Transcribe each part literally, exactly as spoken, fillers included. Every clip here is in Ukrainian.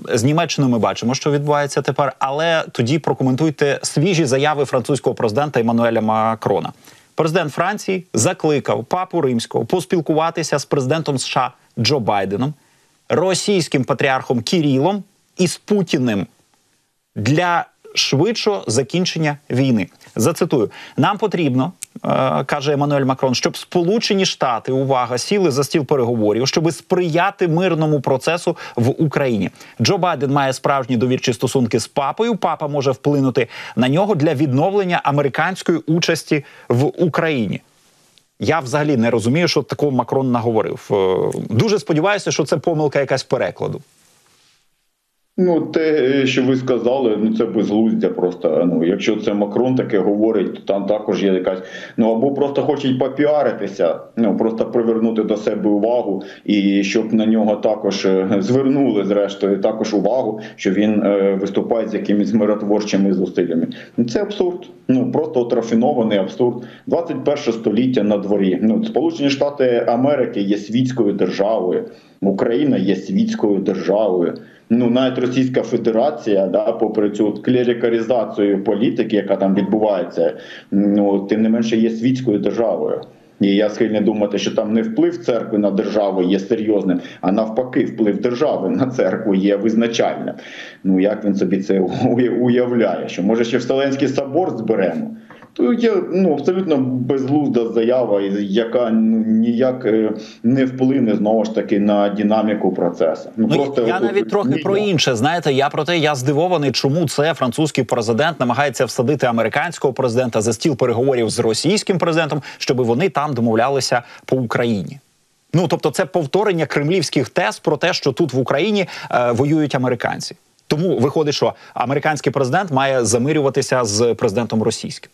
з Німеччиною ми бачимо, що відбувається тепер, але тоді прокоментуйте свіжі заяви французького президента Еммануеля Макрона. Президент Франції закликав папу Римського поспілкуватися з президентом США Джо Байденом, російським патріархом Кірілом і з Путіним для швидшого закінчення війни. Зацитую. «Нам потрібно, е, каже Еммануель Макрон, щоб Сполучені Штати, увага, сіли за стіл переговорів, щоб сприяти мирному процесу в Україні. Джо Байден має справжні довірчі стосунки з папою. Папа може вплинути на нього для відновлення американської участі в Україні». Я взагалі не розумію, що такого Макрон наговорив. Е, дуже сподіваюся, що це помилка якась перекладу. Ну, те, що ви сказали, ну це безглуздя просто. Ну, якщо це Макрон таке говорить, то там також є якась, ну або просто хочуть попіаритися, ну просто привернути до себе увагу, і щоб на нього також звернули, зрештою, також увагу, що він е, виступає з якимись миротворчими зусиллями. Ну, це абсурд. Ну, просто от рафінований абсурд. двадцять перше століття на дворі. Ну, Сполучені Штати Америки є світською державою, Україна є світською державою. Ну, навіть Російська Федерація, да, попри цю клерикалізацію політики, яка там відбувається, ну, тим не менше є світською державою. І я схильний думати, що там не вплив церкви на державу є серйозним, а навпаки, вплив держави на церкву є визначальним. Ну, як він собі це уявляє? Що, може, ще Вселенський собор зберемо? То є ну, абсолютно безглузда заява, яка ну, ніяк не вплине, знову ж таки, на динаміку процесу. Ну, ну, просто, я от, навіть трохи ні, про інше, знаєте, я про те, я здивований, чому це французький президент намагається всадити американського президента за стіл переговорів з російським президентом, щоб вони там домовлялися по Україні. Ну, тобто це повторення кремлівських тез про те, що тут в Україні е, воюють американці. Тому виходить, що американський президент має замирюватися з президентом російським.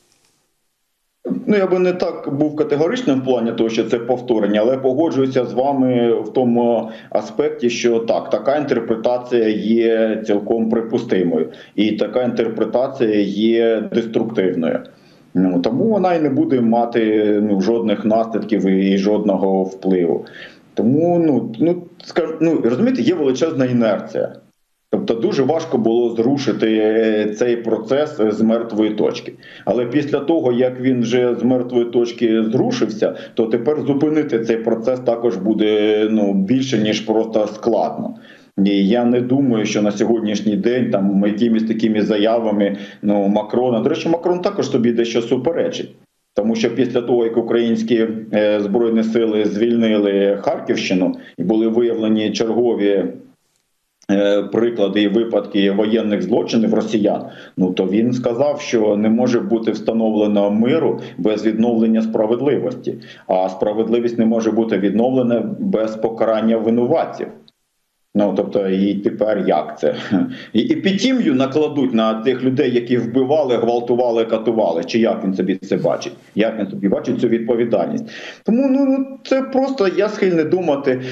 Ну, я би не так був категоричним в плані того, що це повторення, але погоджуюся з вами в тому аспекті, що так, така інтерпретація є цілком припустимою. І така інтерпретація є деструктивною. Ну, тому вона і не буде мати ну, жодних наслідків і жодного впливу. Тому, ну, ну, скажу, ну, розумієте, є величезна інерція. Тобто дуже важко було зрушити цей процес з мертвої точки. Але після того, як він вже з мертвої точки зрушився, то тепер зупинити цей процес також буде ну, більше, ніж просто складно. І я не думаю, що на сьогоднішній день там якимись такими заявами ну, Макрона, до речі, Макрон також собі дещо суперечить. Тому що після того, як українські е, Збройні сили звільнили Харківщину і були виявлені чергові приклади і випадки воєнних злочинів росіян, ну то він сказав, що не може бути встановлено миру без відновлення справедливості, а справедливість не може бути відновлена без покарання винуватців. Ну, тобто, і тепер як це? І епітімію накладуть на тих людей, які вбивали, гвалтували, катували. Чи як він собі це бачить? Як він собі бачить цю відповідальність? Тому, ну, це просто, я схильний думати,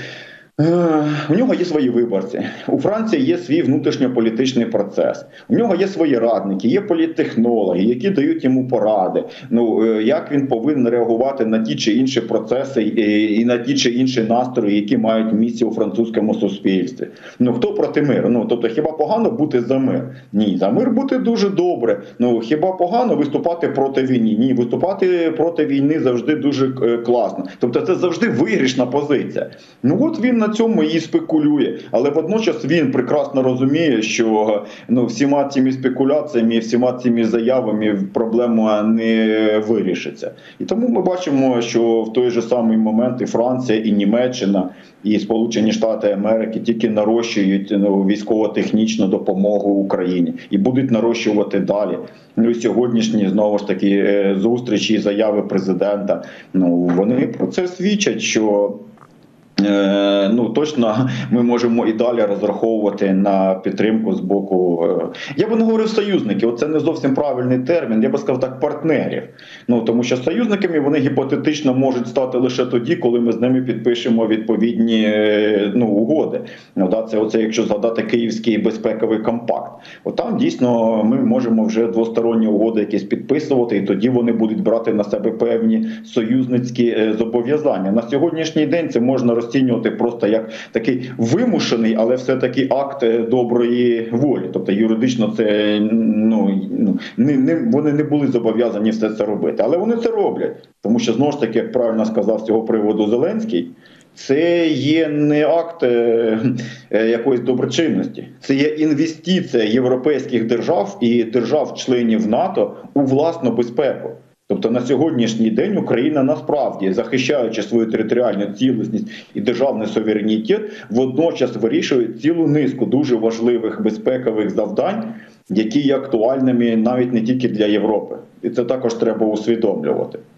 у нього є свої виборці. У Франції є свій внутрішньополітичний процес. У нього є свої радники, є політтехнологи, які дають йому поради. Ну, як він повинен реагувати на ті чи інші процеси і на ті чи інші настрої, які мають місце у французькому суспільстві. Ну, хто проти миру? Ну, тобто, хіба погано бути за мир? Ні, за мир бути дуже добре. Ну, хіба погано виступати проти війни? Ні, виступати проти війни завжди дуже класно. Тобто, це завжди виграшна позиція. Ну, от він на цьому і спекулює. Але водночас він прекрасно розуміє, що ну, всіма цими спекуляціями, всіма цими заявами проблема не вирішиться. І тому ми бачимо, що в той же самий момент і Франція, і Німеччина, і Сполучені Штати Америки тільки нарощують ну, військово-технічну допомогу Україні. І будуть нарощувати далі. Ну і сьогоднішні, знову ж таки, зустрічі і заяви президента, ну, вони про це свідчать, що ну, точно ми можемо і далі розраховувати на підтримку з боку, я би не говорив союзників, це не зовсім правильний термін, я би сказав так, партнерів. Ну, тому що союзниками вони гіпотетично можуть стати лише тоді, коли ми з ними підпишемо відповідні ну, угоди. Ну, да, це оце, якщо згадати Київський безпековий компакт. От там дійсно ми можемо вже двосторонні угоди якісь підписувати, і тоді вони будуть брати на себе певні союзницькі зобов'язання. На сьогоднішній день це можна розцінювати розцінювати просто як такий вимушений, але все-таки акт доброї волі. Тобто юридично це ну, не, не, вони не були зобов'язані все це робити. Але вони це роблять. Тому що, знову ж таки, як правильно сказав з цього приводу Зеленський, це є не акт е, е, якоїсь доброчинності. Це є інвестиція європейських держав і держав-членів НАТО у власну безпеку. Тобто на сьогоднішній день Україна насправді, захищаючи свою територіальну цілісність і державний суверенітет, водночас вирішує цілу низку дуже важливих безпекових завдань, які є актуальними навіть не тільки для Європи. І це також треба усвідомлювати.